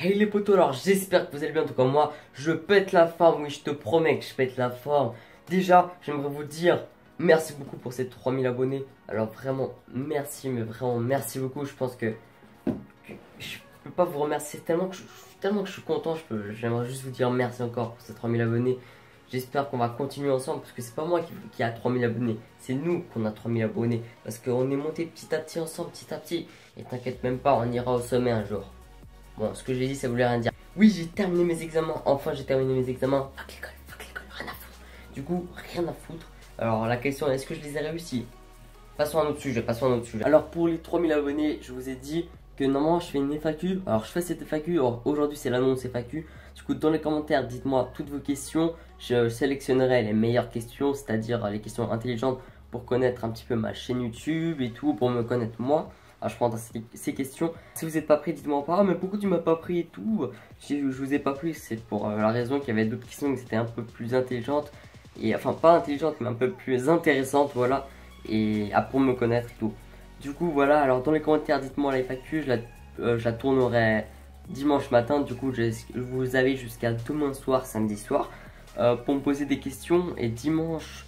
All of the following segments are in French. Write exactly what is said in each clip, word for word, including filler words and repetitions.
Hey les potos, alors j'espère que vous allez bien, en tout cas moi je pète la forme, oui je te promets que je pète la forme. Déjà j'aimerais vous dire merci beaucoup pour ces trois mille abonnés. Alors vraiment merci, mais vraiment merci beaucoup. Je pense que, que je peux pas vous remercier tellement que je, tellement que je suis content. Je peux, j'aimerais juste vous dire merci encore pour ces trois mille abonnés. J'espère qu'on va continuer ensemble parce que c'est pas moi qui, qui a trois mille abonnés, c'est nous qu'on a trois mille abonnés. Parce qu'on est monté petit à petit ensemble, petit à petit. Et t'inquiète même pas, on ira au sommet un jour. Bon, ce que j'ai dit, ça voulait rien dire. Oui, j'ai terminé mes examens. Enfin, j'ai terminé mes examens. Fuck l'école, fuck l'école, rien à foutre. Du coup, rien à foutre. Alors, la question est, est-ce que je les ai réussis? Passons à un autre sujet, passons à un autre sujet. Alors, pour les trois mille abonnés, je vous ai dit que normalement, je fais une F A Q. Alors, je fais cette F A Q. Alors, aujourd'hui, c'est l'annonce F A Q. Du coup, dans les commentaires, dites-moi toutes vos questions. Je sélectionnerai les meilleures questions, c'est-à-dire les questions intelligentes pour connaître un petit peu ma chaîne YouTube et tout, pour me connaître moi. Alors, je prends ces questions. Si vous n'êtes pas pris, dites-moi pas. Ah, mais pourquoi tu m'as pas pris et tout? Si je vous ai pas pris, c'est pour la raison qu'il y avait d'autres questions qui étaient un peu plus intelligentes. Et enfin, pas intelligentes, mais un peu plus intéressantes, voilà. Et ah, pour me connaître et tout. Du coup, voilà. Alors, dans les commentaires, dites-moi la F A Q. Je la, euh, je la tournerai dimanche matin. Du coup, je, vous avez jusqu'à demain soir, samedi soir, euh, pour me poser des questions. Et dimanche,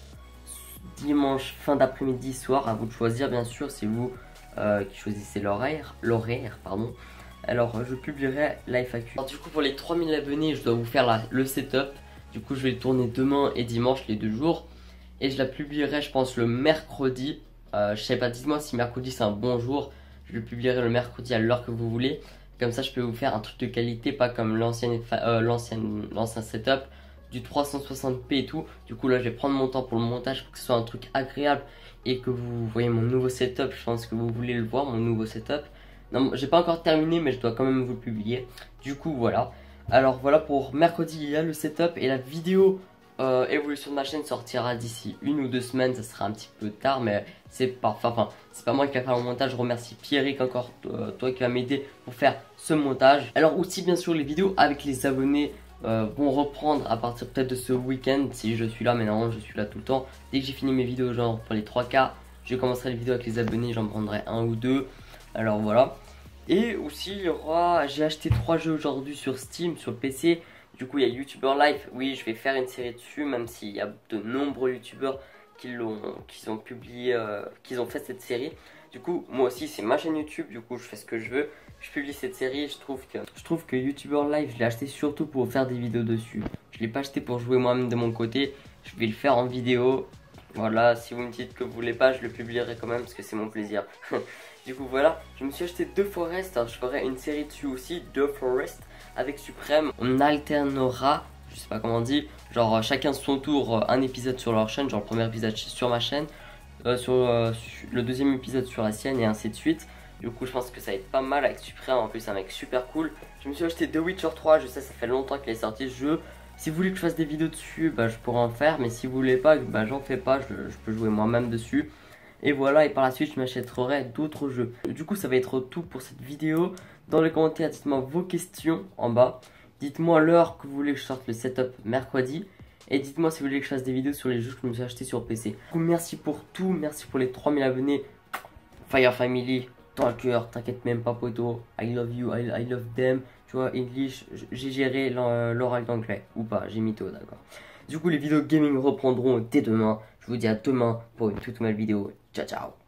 dimanche fin d'après-midi, soir, à vous de choisir, bien sûr, c'est vous. Euh, qui choisissait l'horaire, l'horaire, pardon. Alors je publierai la F A Q. Alors du coup pour les trois mille abonnés, je dois vous faire la, le setup. Du coup je vais le tourner demain et dimanche, les deux jours. Et je la publierai je pense le mercredi. euh, Je sais pas, dites-moi si mercredi c'est un bon jour. Je le publierai le mercredi à l'heure que vous voulez. Comme ça je peux vous faire un truc de qualité, pas comme l'ancienne euh, l'ancienne l'ancien setup du trois cent soixante p et tout. Du coup là je vais prendre mon temps pour le montage pour que ce soit un truc agréable et que vous voyez mon nouveau setup. Je pense que vous voulez le voir, mon nouveau setup. Non, j'ai pas encore terminé mais je dois quand même vous le publier. Du coup voilà. Alors voilà, pour mercredi il y a le setup et la vidéo euh, évolution de ma chaîne sortira d'ici une ou deux semaines. Ça sera un petit peu tard mais c'est pas, enfin, c'est pas moi qui va faire le montage. Je remercie Pierrick encore, euh, toi qui vas m'aider pour faire ce montage. Alors aussi bien sûr les vidéos avec les abonnés Euh, vont reprendre à partir peut-être de ce week-end si je suis là, mais normalement je suis là tout le temps. Dès que j'ai fini mes vidéos, genre pour les trois quarts, je commencerai les vidéos avec les abonnés, j'en prendrai un ou deux. Alors voilà. Et aussi il y aura, j'ai acheté trois jeux aujourd'hui sur Steam, sur le P C. Du coup il y a YouTuber Life, oui je vais faire une série dessus, même s'il y a de nombreux YouTubeurs qui l'ont, qui ont publié, euh, qui ont fait cette série. Du coup moi aussi c'est ma chaîne YouTube, du coup je fais ce que je veux. Je publie cette série, je trouve que je trouve que YouTuber Live, je l'ai acheté surtout pour faire des vidéos dessus. Je l'ai pas acheté pour jouer moi-même de mon côté. Je vais le faire en vidéo. Voilà, si vous me dites que vous voulez pas, je le publierai quand même parce que c'est mon plaisir. Du coup voilà, je me suis acheté deux Forest. Alors je ferai une série dessus aussi, deux Forest avec Suprême. On alternera, je sais pas comment on dit, genre chacun son tour, un épisode sur leur chaîne, genre le premier épisode sur ma chaîne, euh, sur, euh, sur le deuxième épisode sur la sienne et ainsi de suite. Du coup je pense que ça va être pas mal avec Suprême, en plus c'est un mec super cool. Je me suis acheté The Witcher trois, je sais ça fait longtemps qu'il est sorti ce jeu. Si vous voulez que je fasse des vidéos dessus, bah je pourrais en faire. Mais si vous voulez pas, bah j'en fais pas, je, je peux jouer moi-même dessus. Et voilà, et par la suite je m'achèterai d'autres jeux. Du coup ça va être tout pour cette vidéo. Dans les commentaires dites-moi vos questions en bas. Dites-moi l'heure que vous voulez que je sorte le setup mercredi. Et dites-moi si vous voulez que je fasse des vidéos sur les jeux que je me suis acheté sur P C. Du coup merci pour tout, merci pour les trois mille abonnés. Fire Family dans le cœur, t'inquiète même pas poto, I love you, I, I love them, tu vois, English, j'ai géré l'oral d'anglais, ou pas, j'ai mytho, d'accord. Du coup les vidéos gaming reprendront dès demain, je vous dis à demain pour une toute nouvelle vidéo, ciao ciao.